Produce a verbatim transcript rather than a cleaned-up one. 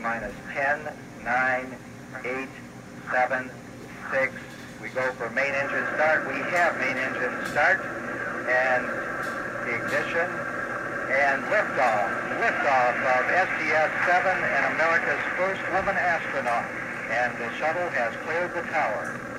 minus ten, nine, eight, seven, six. We go for main engine start. We have main engine start and ignition and liftoff. Liftoff of S T S seven and America's first woman astronaut. And the shuttle has cleared the tower.